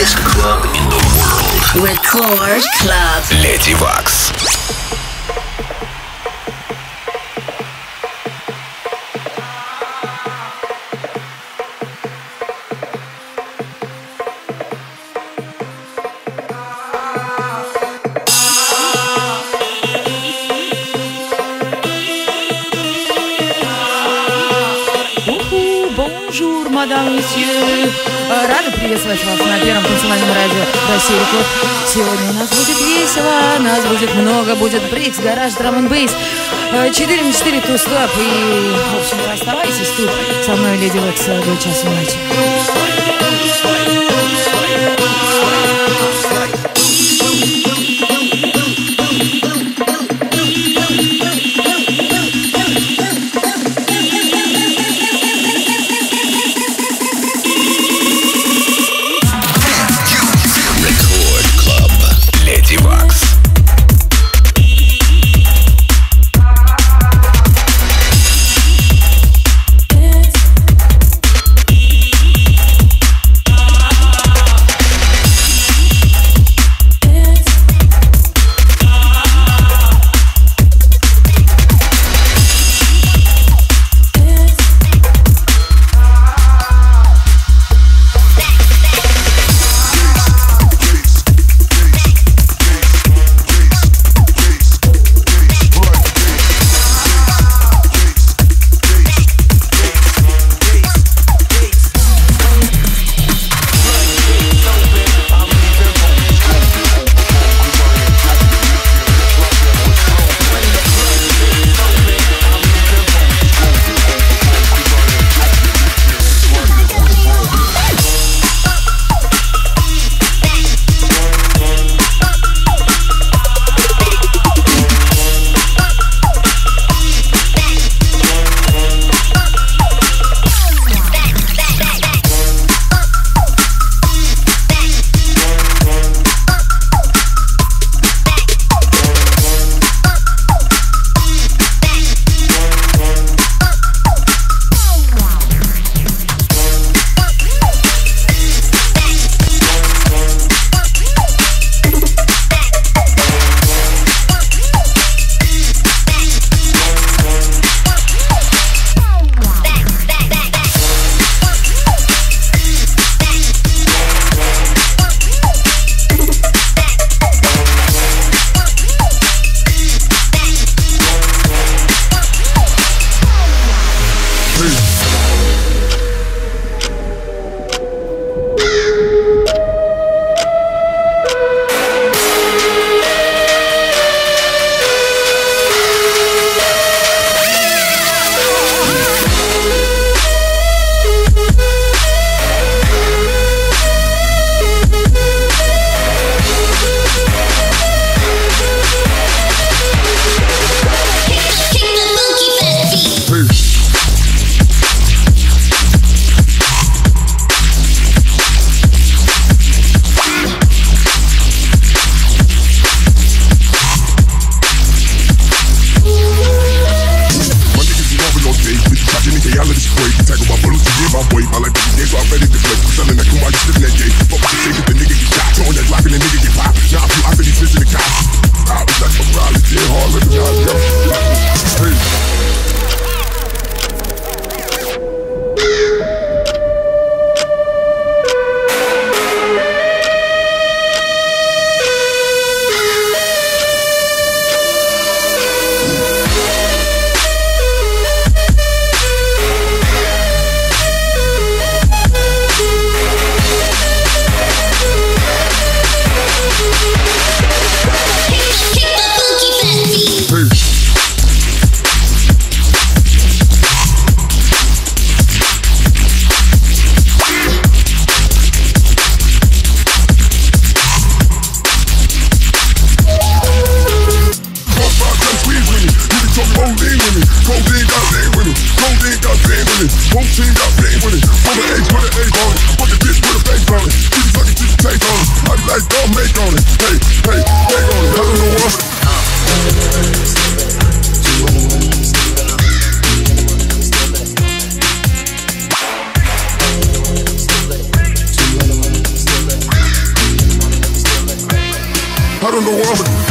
biggest club in the world. Record Club. Lady Wax. Мадам, месье, рада приветствовать вас на первом танцевальном радио России Рекорд. Сегодня у нас будет весело, нас будет много, будет брикс, гараж, драм н бейс, 4 на 4 ту-стоп. И, в общем, оставайтесь тут со мной, Леди Векс, до часу ночи. don't know what I'm gonna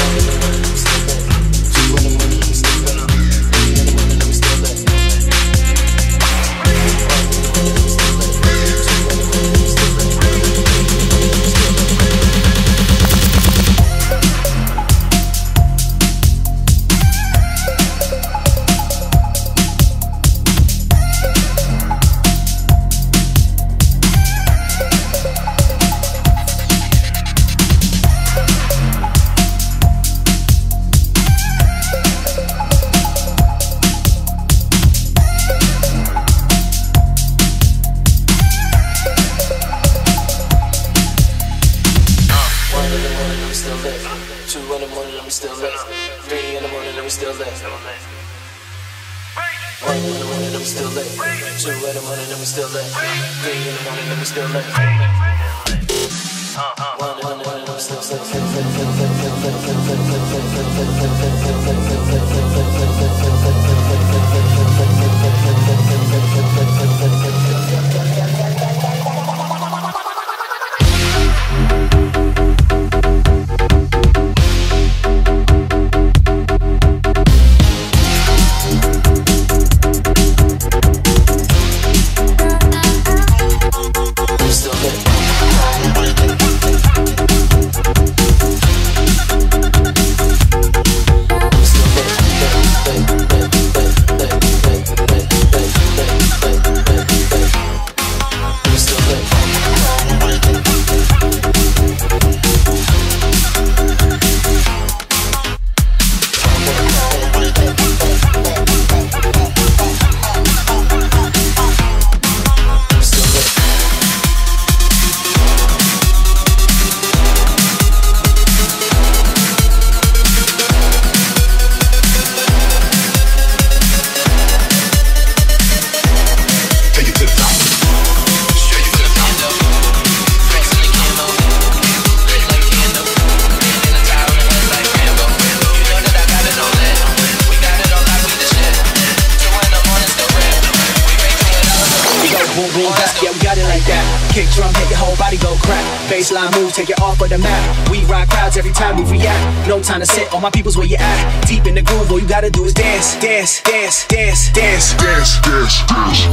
take it off of the map. We rock crowds every time we react. No time to sit, all my people's where you at. Deep in the groove, all you gotta do is dance, dance, dance, dance, dance, dance, dance, dance.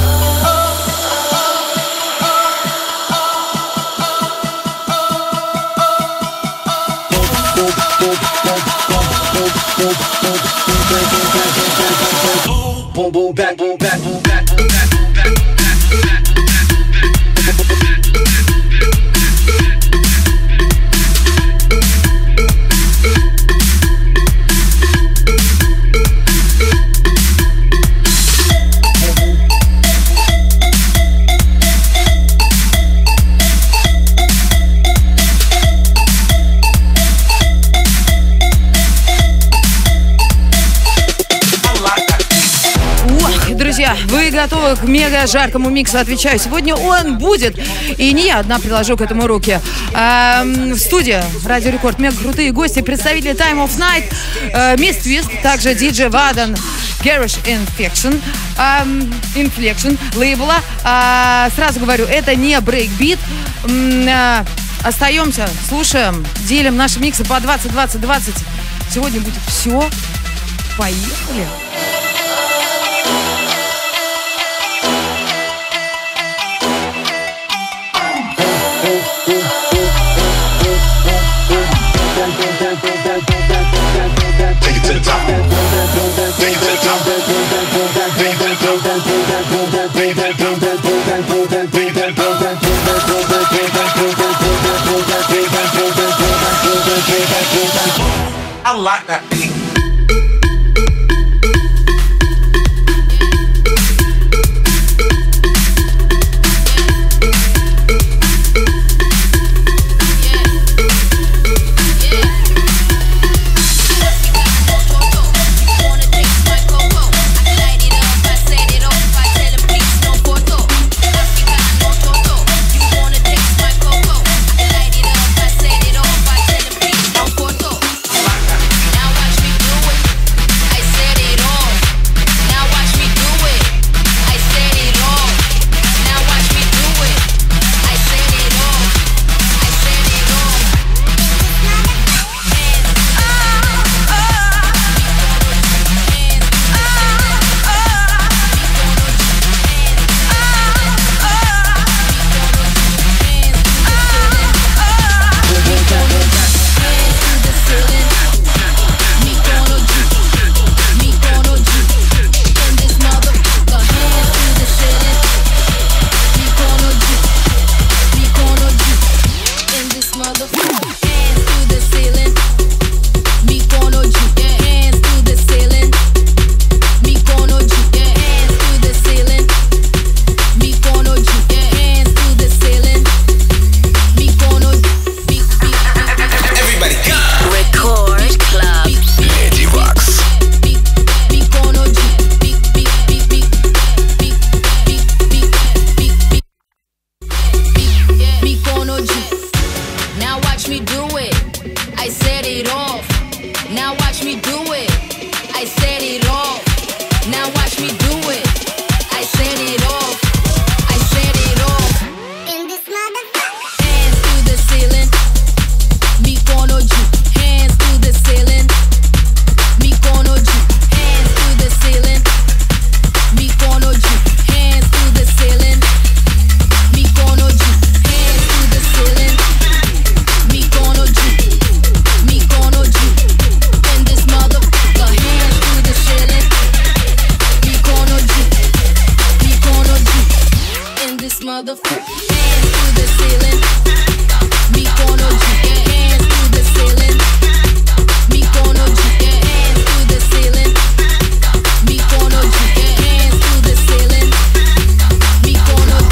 Boom, boom, back, boom, back, boom, back, boom, back, boom, back, boom, back. Друзья, вы готовы к мега жаркому миксу? Отвечаю, сегодня он будет. И не я одна приложу к этому руки. В студии Радио Рекорд мега крутые гости, представители Time of Night, Мисс Твист, также диджей Вадан, Garage Inflection лейбла. Сразу говорю, это не брейкбит. Остаемся, слушаем, делим наши миксы по 20-20-20. Сегодня будет все. Поехали. take it to the top. Take it to the top. I like that beat. me do it. I set it off. Now watch me do it. I set it off. Now watch me do it. I set it off. I set it off. In this motherfucker. Hands to the ceiling. Mi conoju. Hands to the ceiling. Mi conoju. Hands to the ceiling. Mi conoju. Hands to the ceiling. Mi conoju. Hands to the ceiling. Mi conoju. Mi conoju. In this motherfucker. Hands to the ceiling. Mi conoju. Mi conoju. In this motherfucker. Hands to the ceiling. Mi conoju. Hands to the ceiling. Mi conoju. Hands to the ceiling. Mi conoju. Hands to the ceiling. Mi conoju.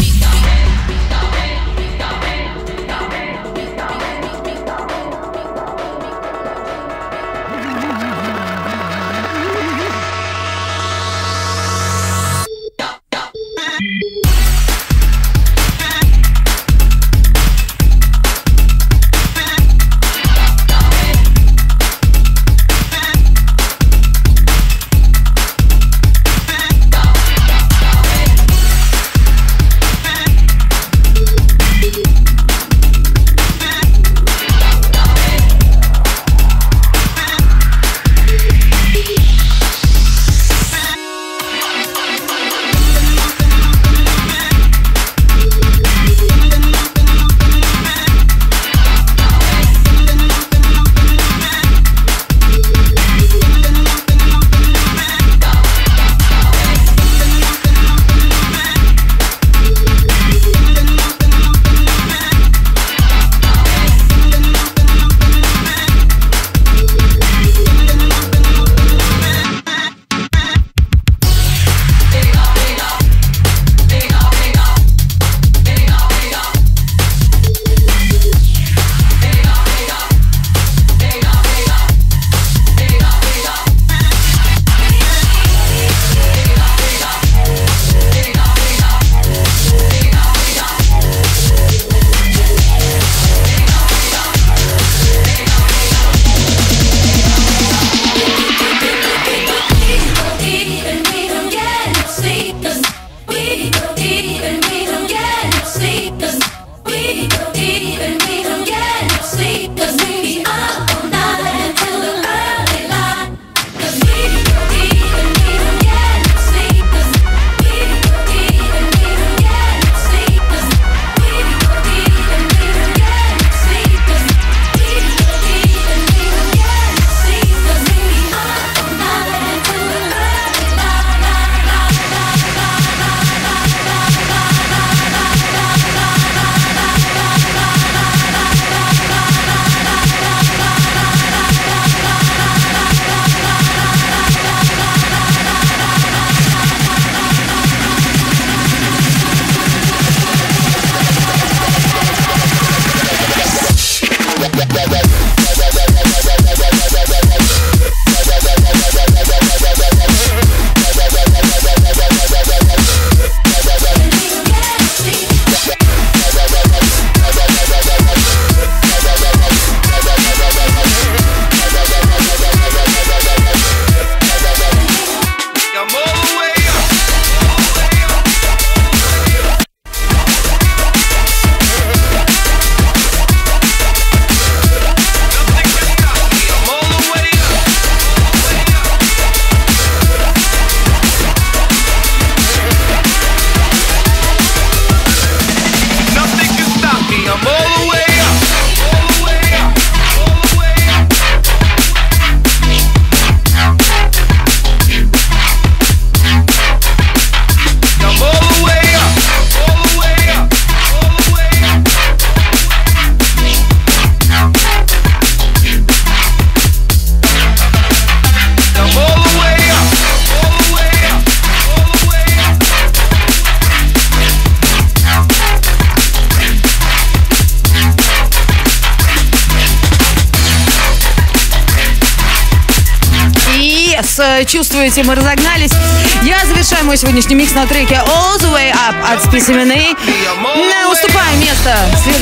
Чувствуете, мы разогнались. Я завершаю мой сегодняшний микс на треке All the Way Up от Specimen A. Уступаю место следующему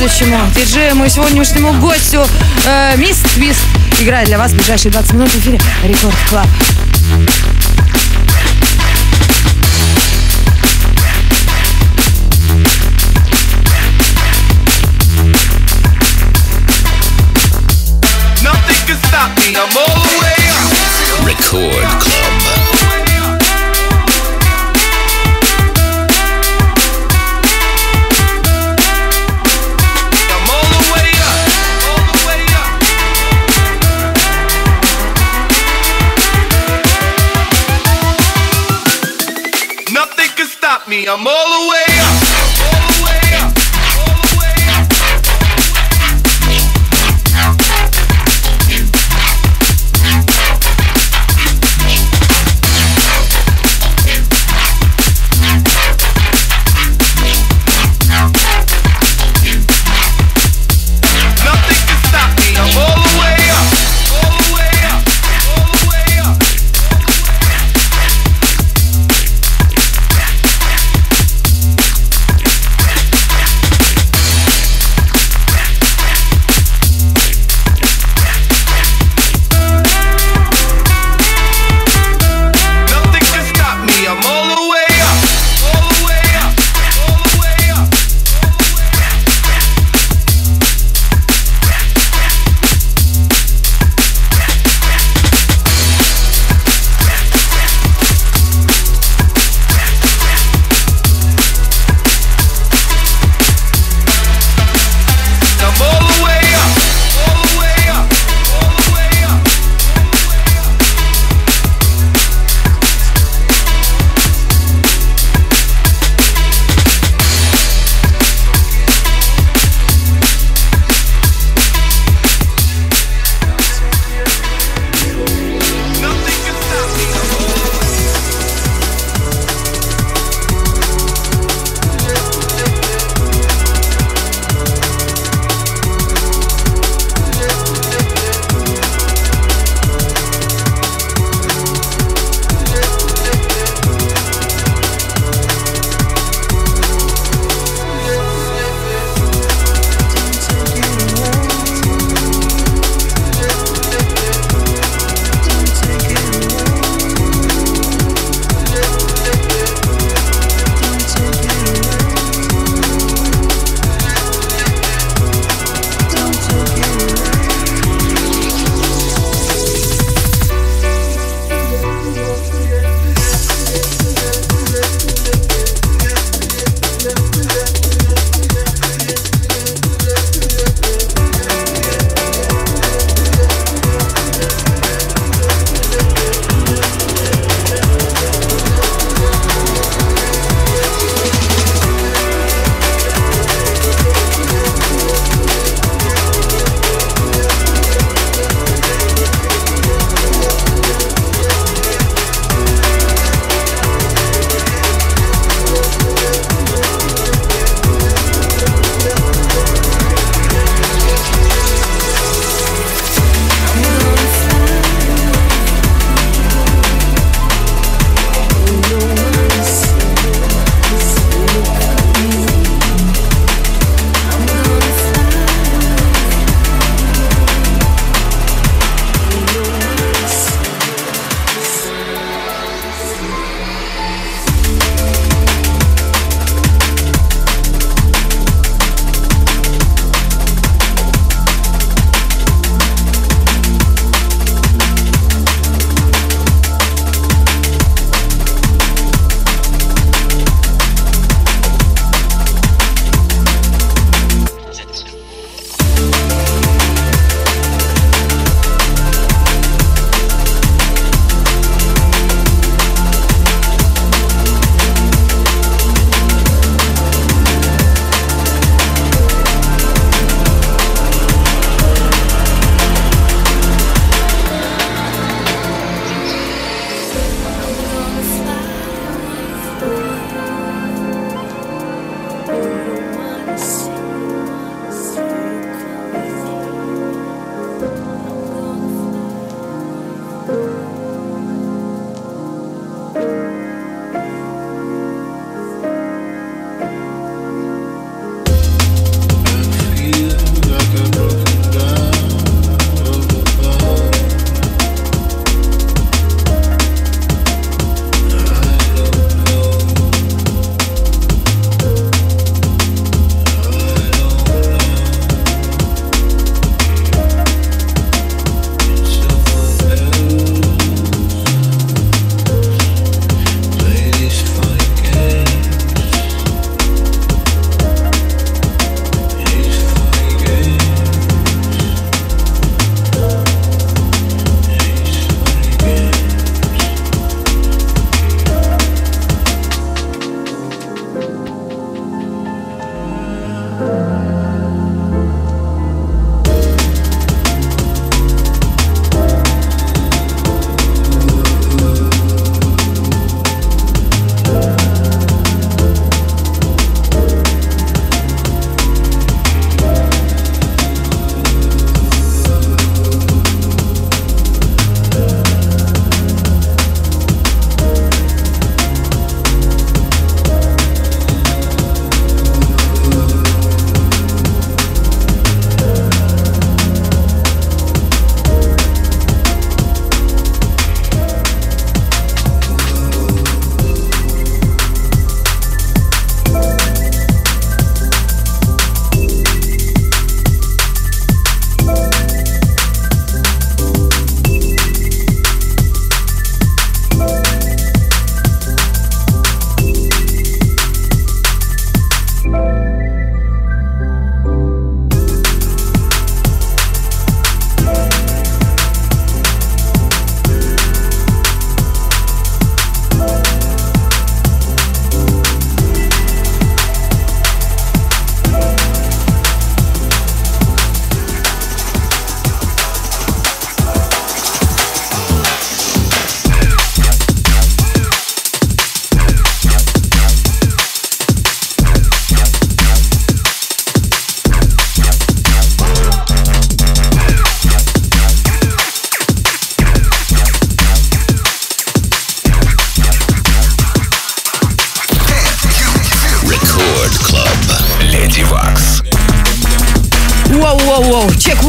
следующему диджею, моему сегодняшнему гостю. Мисс Твист играет для вас в ближайшие 20 минут в эфире Рекорд Клаб. I'm all the way up. Record Club. I'm all the way up. All the way up.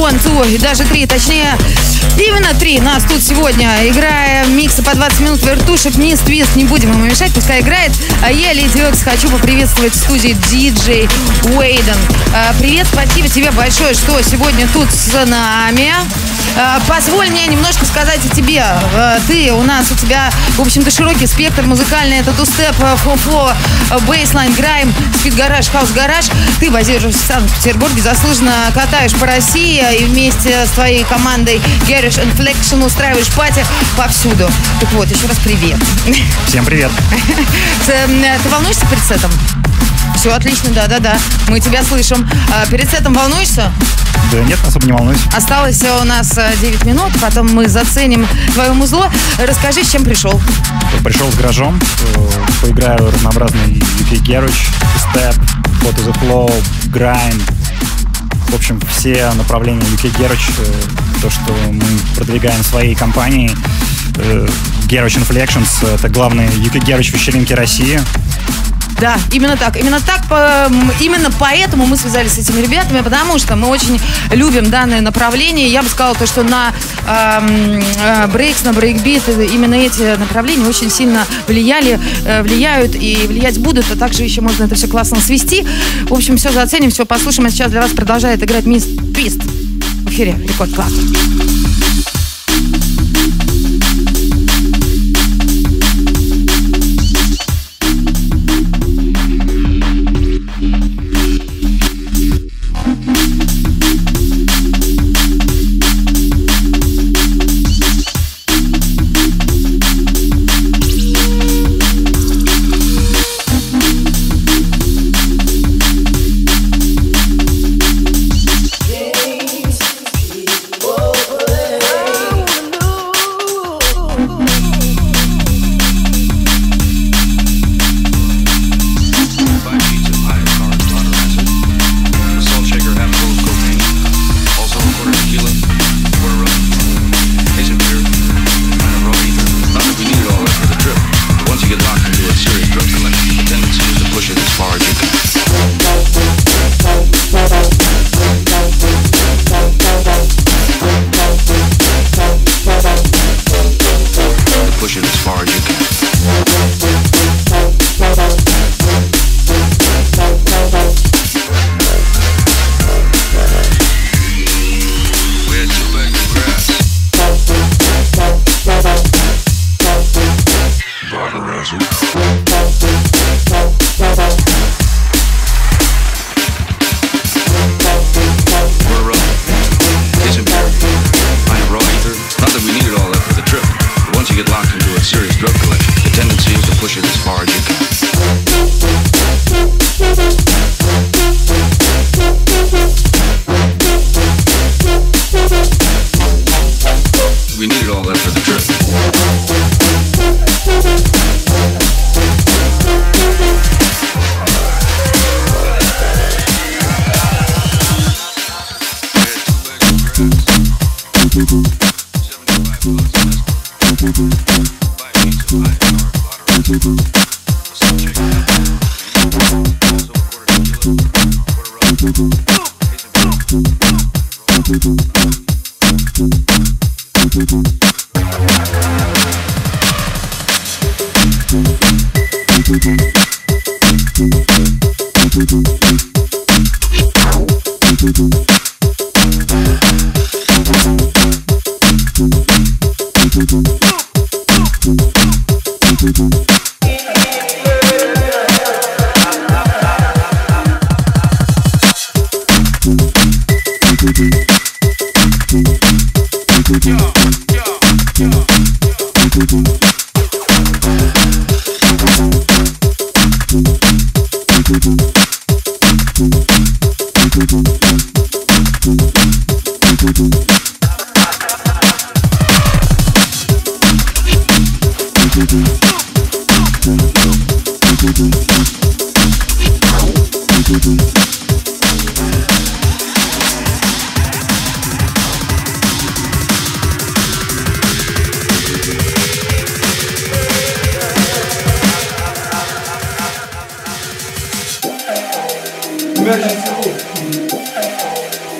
one, two, и даже 3, точнее, именно 3 нас тут сегодня. Играя миксы по 20 минут вертушек, низ, твист, не будем ему мешать, пускай играет. А я, Леди Экс, хочу поприветствовать в студии диджей Уэйден. Привет, спасибо тебе большое, что сегодня тут с нами. Позволь мне немножко сказать о тебе. У тебя, в общем-то, широкий спектр музыкальный. Это тустеп, фо-фо, бейслайн, грайм, спид-гараж, хаус-гараж. Ты базируешься в Санкт-Петербурге, заслуженно катаешь по России и вместе с твоей командой Garage Inflection устраиваешь пати повсюду. Так вот, еще раз привет. Всем привет. Ты волнуешься перед сетом? Все отлично, да. Мы тебя слышим. Перед сетом волнуешься? Да нет, особо не волнуюсь. Осталось у нас 9 минут, потом мы заценим твое музло. Расскажи, с чем пришел. Пришел с гаражом, поиграю разнообразный UK Garage, Step, Go to the Flow, Grind. В общем, все направления UK Garage, то, что мы продвигаем своей компанией. Garage Inflections — это главные UK Garage вечеринки России. Да, именно так. Именно поэтому мы связались с этими ребятами, потому что мы очень любим данное направление. Я бы сказала, то, что на брейкс, на брейкбит, именно эти направления очень сильно влияют и влиять будут, а также еще можно это все классно свести. В общем, все заценим, все послушаем. А сейчас для вас продолжает играть мисс Твист в эфире Рекорд Клаб.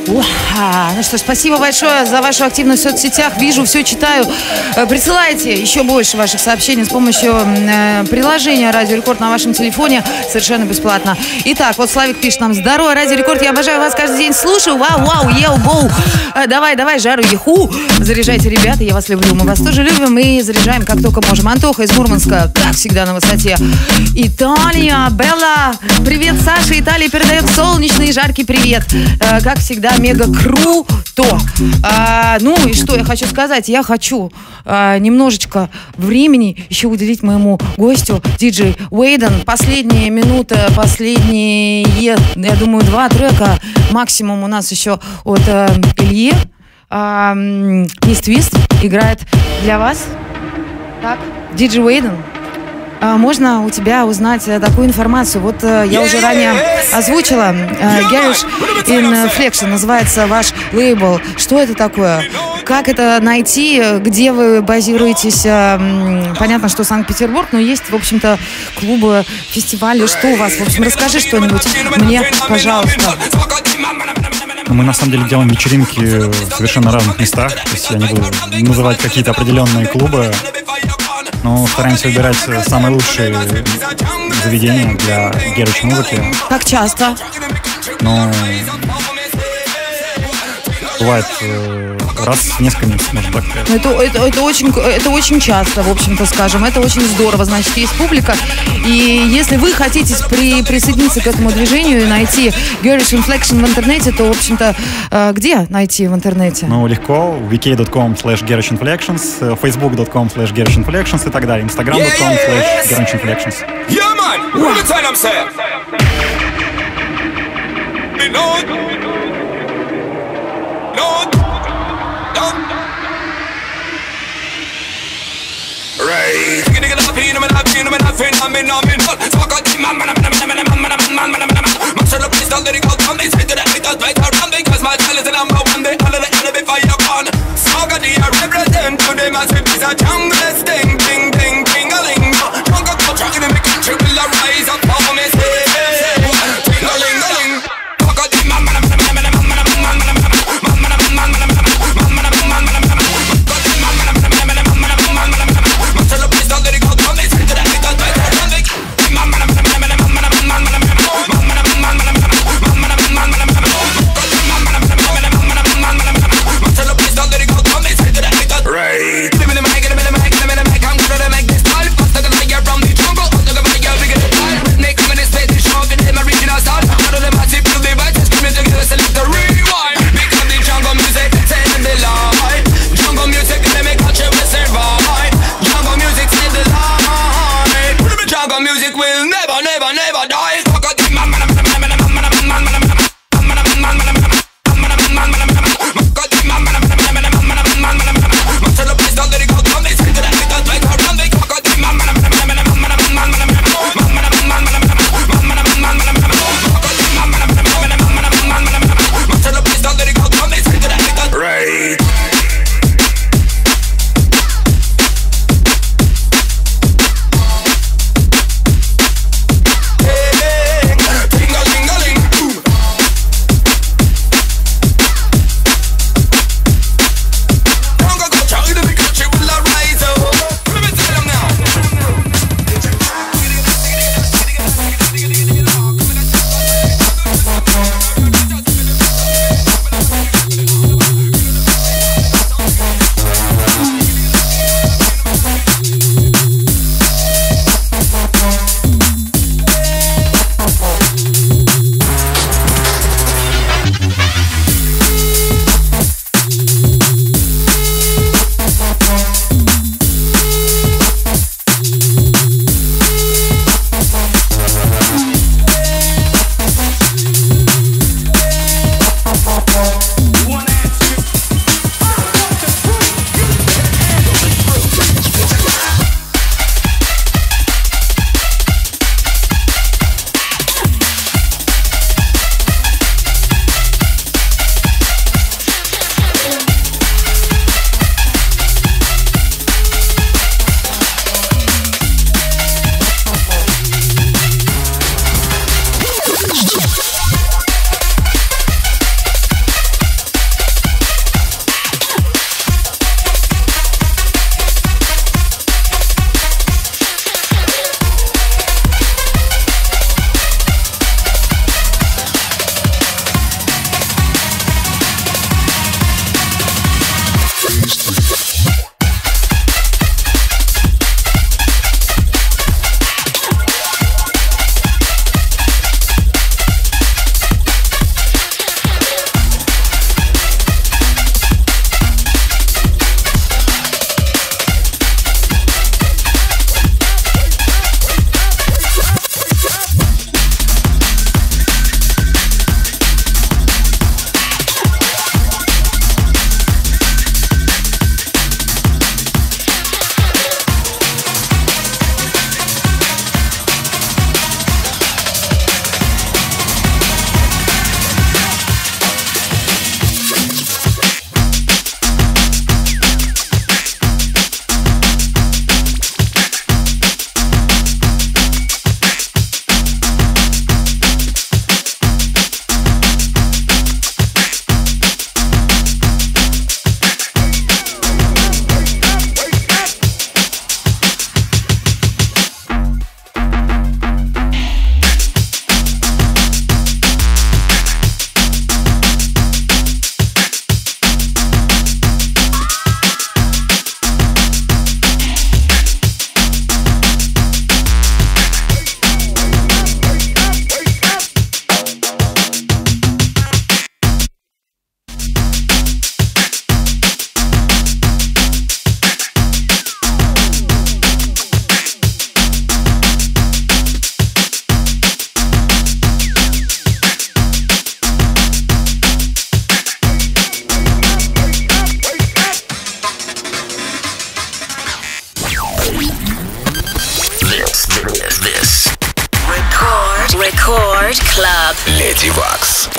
Ну что ж, спасибо большое за вашу активность в соцсетях. Вижу, все читаю. Присылайте еще больше ваших сообщений с помощью приложения Радио Рекорд на вашем телефоне. Совершенно бесплатно. Итак, вот Славик пишет нам: здорово, Радио Рекорд, я обожаю вас каждый день, слушаю. Вау, гоу. Давай, жару, еху. Заряжайте, ребята, я вас люблю. Мы вас тоже любим и заряжаем как только можем. Антоха из Мурманска, как всегда, на высоте. Италия, Белла. Привет, Саша. Италия передает солнечный и жаркий привет. Как всегда, мега круто. Ну и что я хочу сказать? Я хочу немножечко времени еще уделить моему гостю, диджей Уэйден. Последние минуты, последние, я думаю, 2 трека максимум у нас еще от Ильи. Мисс Твист играет для вас. Так, диджей Уэйден. Можно у тебя узнать такую информацию? Вот я уже ранее озвучила. Garage Inflection называется ваш лейбл. Что это такое? Как это найти? Где вы базируетесь? Понятно, что Санкт-Петербург, но есть, в общем-то, клубы, фестивали. Что у вас? В общем, расскажи что-нибудь мне, пожалуйста. Мы на самом деле делаем вечеринки в совершенно разных местах. То есть я не буду называть какие-то определенные клубы, но стараемся выбирать самые лучшие заведения для герочной музыки. Как часто? Ну, бывает раз в несколько месяцев, можно так сказать. Это очень часто, в общем-то, скажем. Это очень здорово. Значит, есть публика. И если вы хотите присоединиться к этому движению и найти Garage Inflection в интернете, то, в общем-то, где найти в интернете? Ну, легко. vk.com/GarageInflections, facebook.com/GarageInflections и так далее. instagram.com/GarageInflections. Yeah, man! What the time I'm saying? Right. Give me the mic, Mix.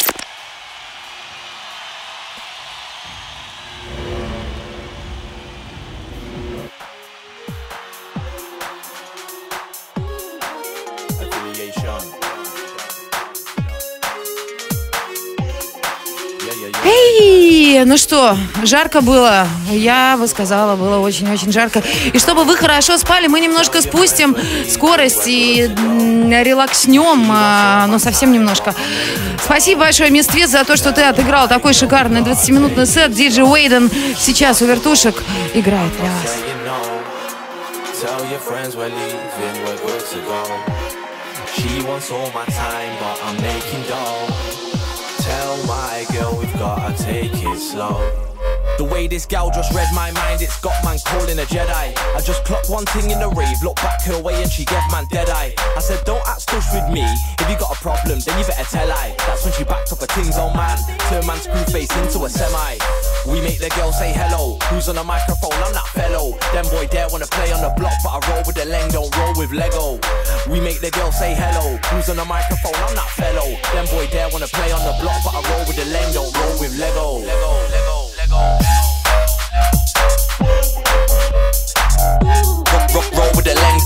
Эй, ну что, жарко было, я бы сказала, было очень-очень жарко. И чтобы вы хорошо спали, мы немножко спустим скорость и релакснем, но совсем немножко. Спасибо большое, Миствиц, за то, что ты отыграл такой шикарный 20-минутный сет. Диджей Уэйден сейчас у вертушек играет для вас. Tell my girl we've gotta take it slow. The way this gal just read my mind, it's got man calling a Jedi. I just clocked one thing in the rave, looked back her way and she gave man dead eye. I said don't act stush with me, if you got a problem then you better tell I. That's when she backed up her things on man, turn man's screw face into a semi. We make the girl say hello, who's on the microphone, I'm that fellow. Them boy there wanna play on the block but I roll with the Leng, don't roll with Lego. We make the girl say hello, who's on the microphone, I'm that fellow. Them boy there wanna play on the block but I roll with the Leng, don't roll with Lego. Roll with the Leng.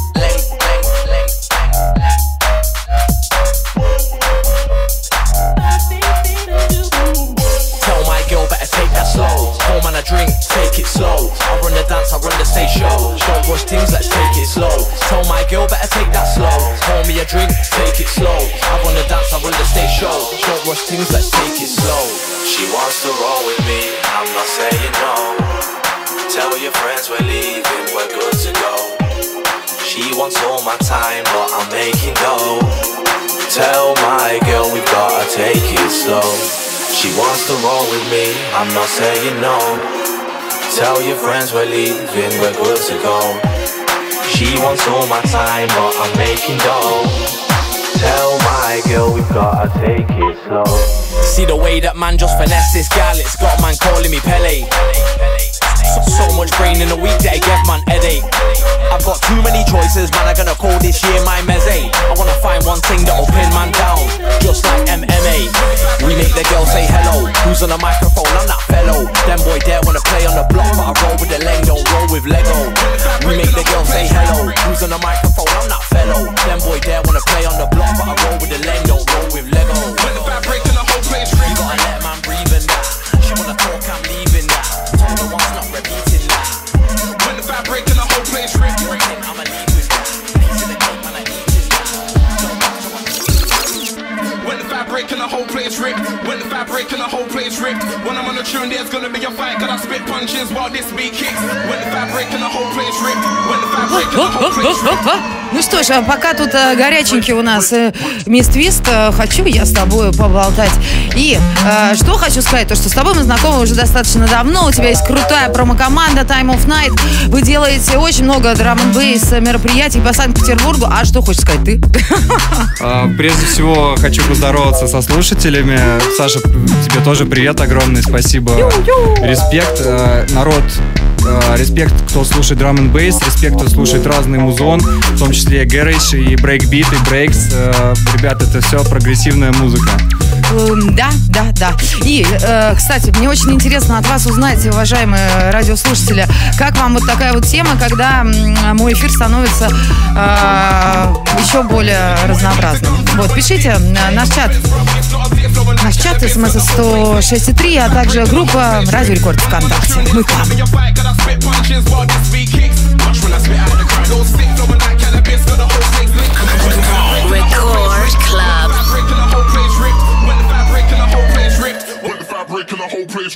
Tell my girl better take that slow. Home and a drink, take it slow. I run the dance, I run the stage show. Don't rush things, let's take it slow. Tell my girl better take that slow. Pour me a drink, take it slow. I run the dance, I run the stage show. Don't rush things, let's take it slow. She wants to roll with me, I'm not saying no. Tell your friends we're leaving, we're good to go. She wants all my time, but I'm making dough. Tell my girl we've gotta take it slow. She wants to roll with me, I'm not saying no. Tell your friends we're leaving, we're good to go. She wants all my time, but I'm making dough. Tell my girl we've gotta take it slow. See the way that man just finesse this gal, it's got man calling me Pele. So much brain in a week that it gave man headache. I've got too many choices, man, I'm gonna call this year my meze. I wanna find one thing that'll pin man down, just like MMA. We make the girl say hello, who's on the microphone, I'm that fellow. Them boy there wanna play on the block, but I roll with the Leng, don't roll with Lego. We make the girl say hello, who's on the microphone, I'm that fellow. Them boy there wanna play on the block, but I roll with the Leng, don't roll with Lego. When the fabric and the whole place free, you gotta let man breathe in that. She wanna talk, I'm leaving that. Told her once, not repeating that. When the fabric and the whole place free, I'ma leave with that. Piece of the cake, man, I eating that. When the fabric and the whole place ripped, when the fabric and the whole place ripped. When I'm on the tune, there's gonna be a fight, cause I spit punches while this beat kicks. When the fabric and the whole place ripped, when the fabric and the whole place ripped. Ну что ж, пока тут горяченький у нас Миствист, хочу я с тобой поболтать. И что хочу сказать, то что с тобой мы знакомы уже достаточно давно. У тебя есть крутая промо-команда Time of Night. Вы делаете очень много драм-н-бейс мероприятий по Санкт-Петербургу. А что хочешь сказать ты? Прежде всего хочу поздороваться со слушателями. Саша, тебе тоже привет огромный, спасибо. Респект, народ. Респект, кто слушает драм н бейс, респект, кто слушает разный музон, в том числе гараж и брейкбит, и брейкс. Ребята, это все прогрессивная музыка. Да. И, кстати, мне очень интересно от вас узнать, уважаемые радиослушатели, как вам вот такая вот тема, когда мой эфир становится еще более разнообразным. Вот, пишите наш чат. Наш чат СМС 106.3, а также группа Радио Рекорд ВКонтакте. Мы там. Record Club. Breaking the whole place.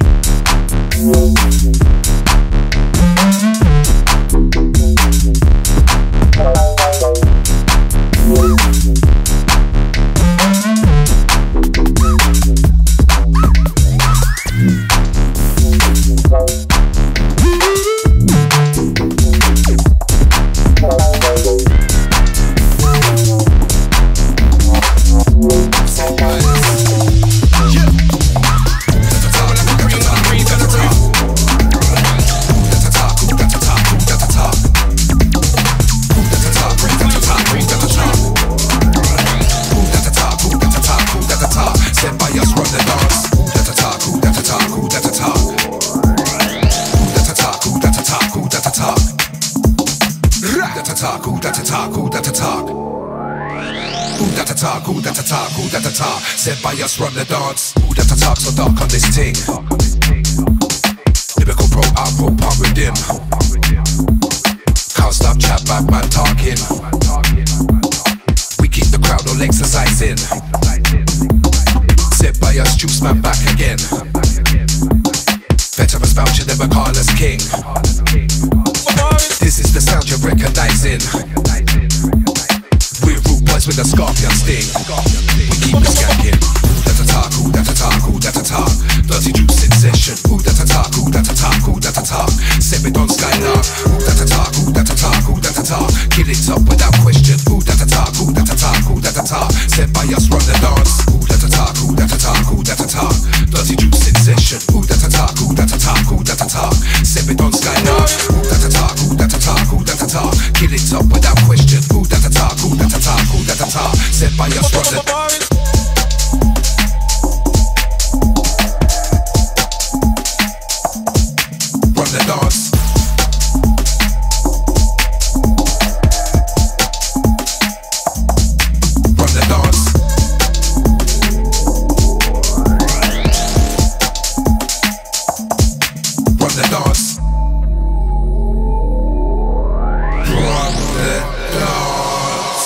ta, who that ta, who that ta. Said by us run the dance. Who that ta, so dark on this ting. Lyrical pro, I pro, pump with them. Can't stop chat back, man talking. We keep the crowd all exercising. Said by us, juice man back again. Veterans voucher, never call us king. This is the sound you're recognizing. We're rude boys with a scorpion sting. We keep it skanking. Who that talk, who that talk, who that talk. Dirty juice in session. Who that talk, who that talk, who that talk. Send it on Skylar. Who that talk, who that talk, who that talk. Kill it up without question. Who that talk, who that talk, who that talk. Said by us run the dance. Who that talk, who that talk, who that talk. Dirty juice in session. Who that talk, who that talk, who that talk. Send it on Skylar. Who that talk, who that talk, who that talk. Kill it up without question. Who that talk, who that talk, who that talk. Said by us run the dance. Run the dance. Run the dance. Run the dance. Run the dance.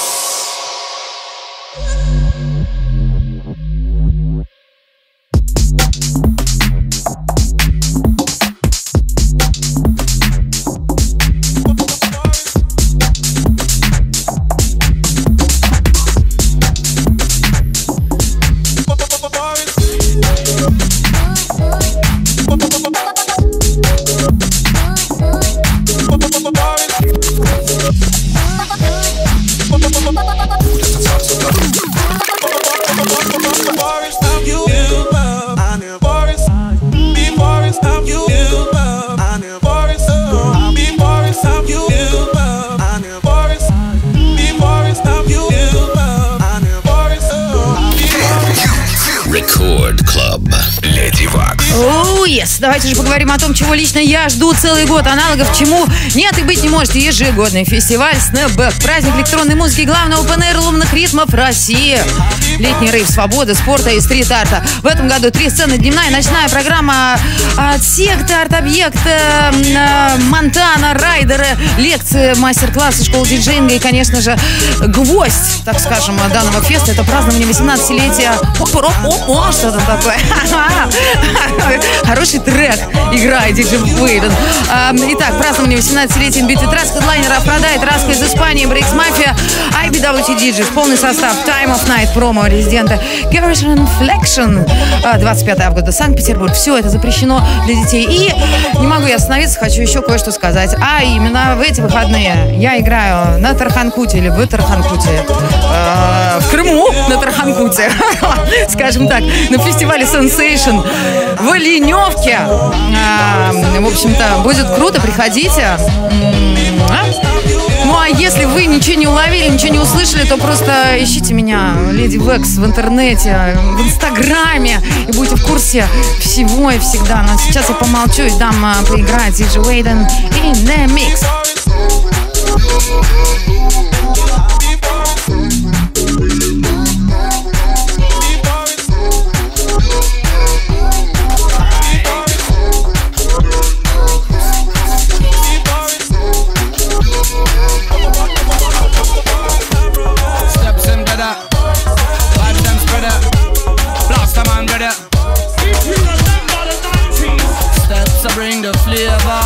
Record Club. Lady Wax. Оу, yes. Давайте же поговорим о том, чего лично я жду целый год. Аналогов чему нет и быть не может. Ежегодный фестиваль Snapback. Праздник электронной музыки, главный опен-эйр лунных ритмов России. Летний рейв свободы, спорта и стрит-арта. В этом году 3 сцены: дневная и ночная программа от секты, арт-объекта, Монтана, райдеры, лекции, мастер-классы, школа диджеинга и, конечно же, гвоздь, так скажем, данного феста. Это празднование 18-летия. О, что там такое? Хороший трек играет диджей Вейден. Итак, празднование 18-летия битвы трасс, хедлайнера Афродайт, Раска из Испании, Брейкс Мафия, IBWT Диджи, полный состав, Time of Night, промо резидента, Garage Reflection, 25 августа, Санкт-Петербург. Все это запрещено для детей. И не могу я остановиться, хочу еще кое-что сказать. А именно в эти выходные я играю на Тарханкуте или в Тарханкуте, в Крыму на Тарханкуте, скажем так, на фестивале Sensation в Леневке. В общем-то, будет круто, приходите. Ну, а если вы ничего не уловили, ничего не услышали, то просто ищите меня, Леди Векс, в интернете, в Инстаграме, и будете в курсе всего и всегда. Но сейчас я помолчу и дам поиграть диджей Вейден in the mix. Bring the flavor.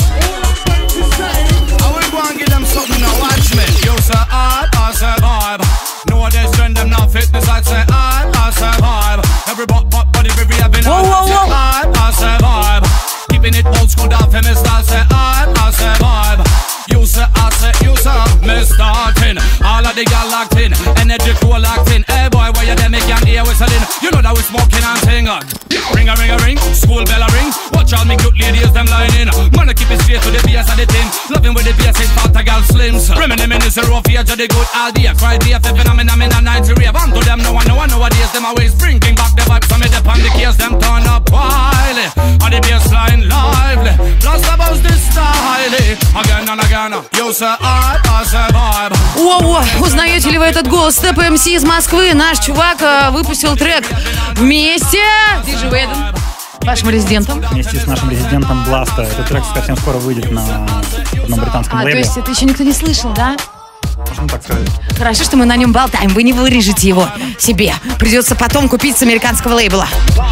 I will go and give them something now. Watch me. You say I survive. No, they send them now fitness. I say I survive. Every body every having I survive. Keeping it old school down for me style. Say I survive. You say me starting. All of the gal locked in. Energy cool locked in. Hey boy, why you there make young ear whistling? You know that we smoking and singing. Ring a ring a ring, school bell a ring. Watch all me good ladies them lining. Man I keep it straight to the bass of the tin. Loving with the bass is fat a gal slims. Reminiscing the rough age of the good idea. Friday after phenomenon in a 90 rave. On to them no one nowadays them always bringing back the vibes. Some of the on the case them turn up wily. On the bass line lively. Plus about this style. Again and again. You say I survive. О, узнаете узнаете ли вы этот голос? Step MC из Москвы. Наш чувак выпустил трек вместе с DJ Вейдом, вашим резидентом. Вместе с нашим резидентом Бласта. Этот трек совсем скоро выйдет на одном британском лейбле. То есть это еще никто не слышал, да? Можно так сказать. Хорошо, что мы на нем болтаем. Вы не вырежете его себе. Придется потом купить с американского лейбла.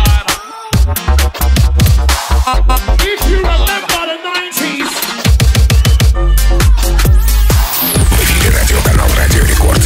Радиоканал Радио Рекорд.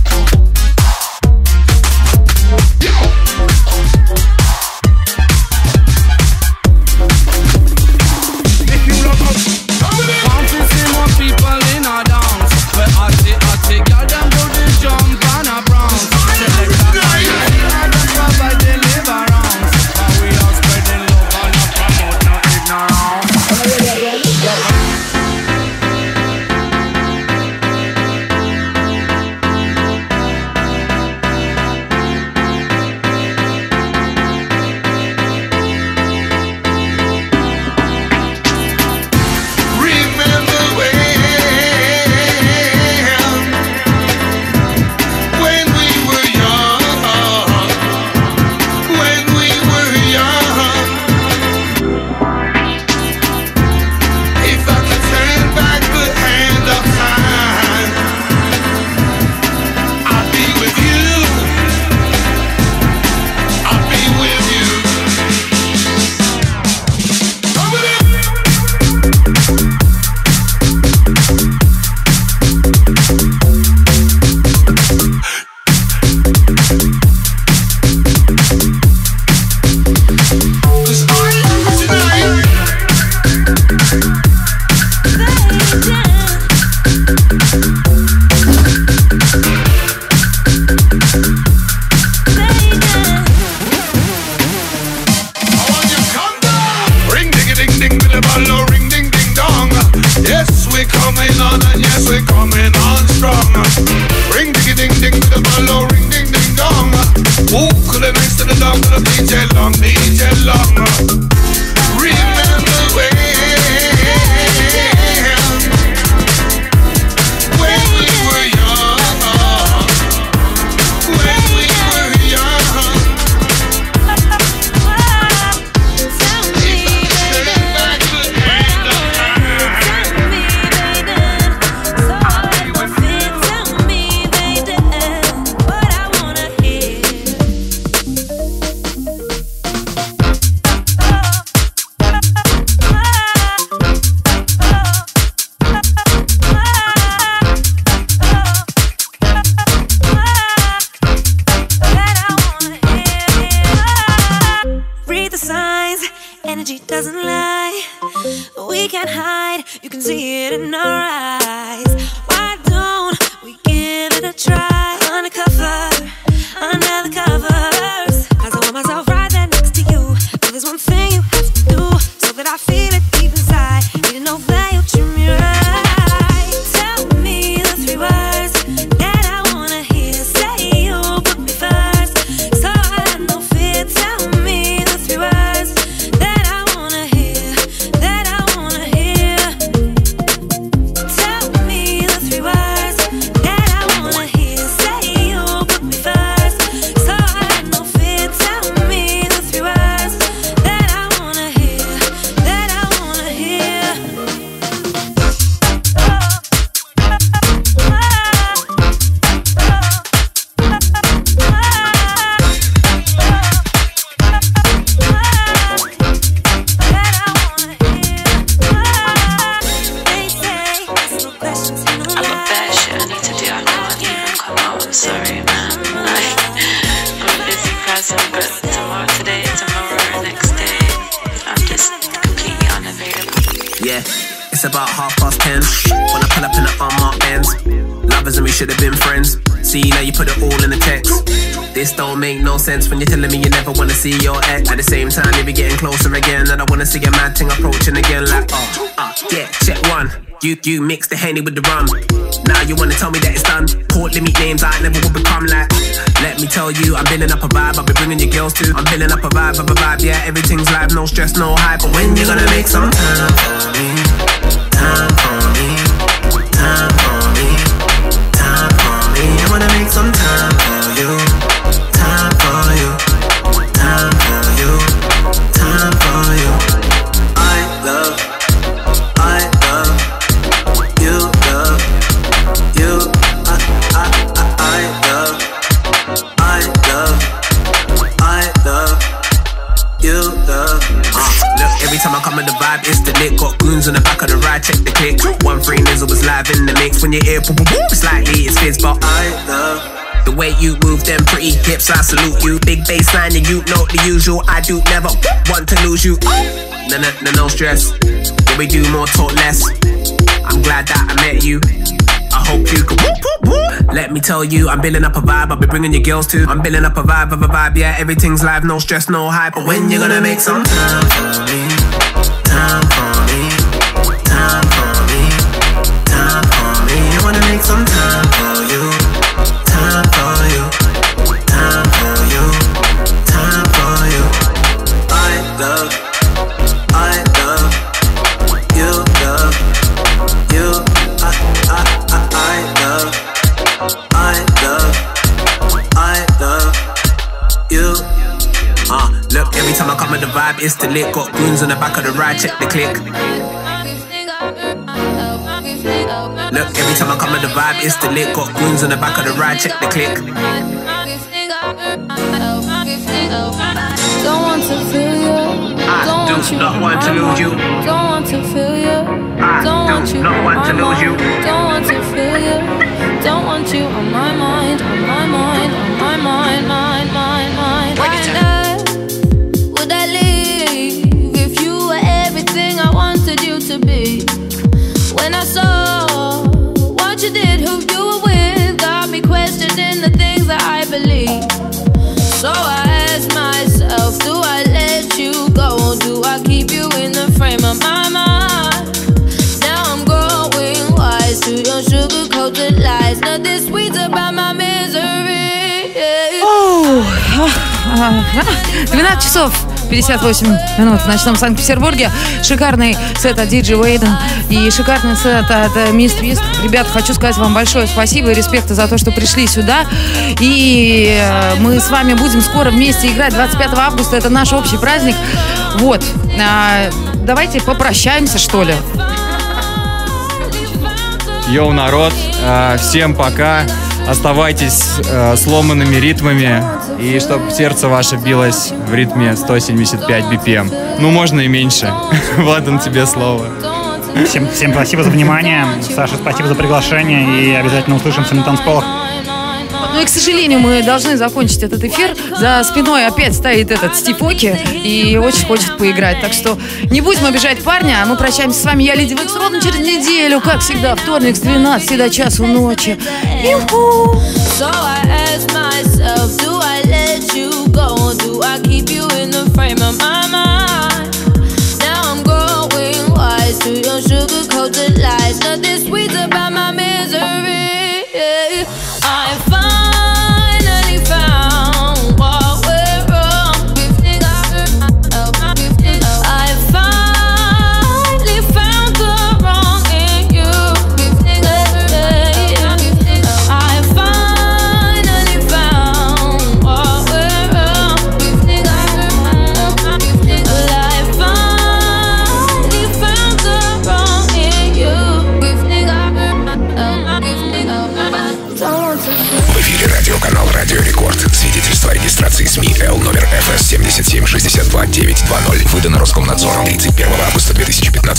It's about 10:30 when I pull up in the unmarked Benz. Lovers and we should have been friends. See, now you put it all in the text. This don't make no sense when you're telling me you never wanna see your ex. At the same time, you be getting closer again, and I wanna see a mad thing approaching again. Like, yeah, check one. You mix the Henny with the rum. Now you wanna tell me that it's done. Port limit names I never will become like. Let me tell you, I'm building up a vibe. I'll be bringing your girls too. I'm building up a vibe. Yeah, everything's live, no stress, no hype. But when you gonna make some time for me? Time for me. Time for me. Time for me. you love. Look, every time I come in the vibe, it's the lit. Got goons on the back of the ride, check the click. 1-3 Nizzle was live in the mix. When you hear boom, boom, boom, slightly it's fizz, but I love the way you move them pretty hips. I salute you. Big bass line and you know the usual. I do never want to lose you. No stress. Yeah, we do more, talk less. I'm glad that I met you. I hope you can let me tell you, I'm building up a vibe. I'll be bringing your girls too. I'm building up a vibe, yeah. Everything's live, no stress, no hype. But when you gonna make some time for me? Time for me. Time for me. Time for me. You wanna make some time for you. Time for you. Time for you. Time for you. I love you, love you. I love you. Look, every time I come in the vibe, it's the lit. Got goons on the back of the ride, check the click. Look, every time I come in the vibe, it's the lit. Got goons on the back of the ride, check the click. Don't want to feel you. I do not want to lose you. Don't want to feel you. I do not want to lose you. Don't want to feel you. Don't want you on my mind, on my mind, on my mind, mind. Why on earth would I leave if you were everything I wanted you to be? When I saw what you did, who you were with, got me questioning the things that I believe. So I asked myself, do I let you go or do I keep you in the frame of my mind? Now I'm growing wise to your sugar-coated lies. Nothing sweet about my misery. 12 часов 58 минут в ночном Санкт-Петербурге. Шикарный сет от DJ Вейден и шикарный сет от Miss Twist. Ребята, хочу сказать вам большое спасибо и респект за то, что пришли сюда. И мы с вами будем скоро вместе играть 25 августа. Это наш общий праздник. Вот. Давайте попрощаемся, что ли. Йоу, народ. Всем пока. Оставайтесь сломанными ритмами. И чтобы сердце ваше билось в ритме 175 BPM. Ну, можно и меньше. Владан, тебе слово. Всем спасибо за внимание. Саша, спасибо за приглашение. И обязательно услышимся на танцполах. Ну и, к сожалению, мы должны закончить этот эфир. За спиной опять стоит этот Стив Оки и очень хочет поиграть. Так что не будем обижать парня. Мы прощаемся с вами. Я Леди Векс ровно через неделю. Как всегда, вторник с 12 до часу ночи. Регистрации СМИ Л номер ФС 7762-920. Выдано Роскомнадзором 31 августа 2015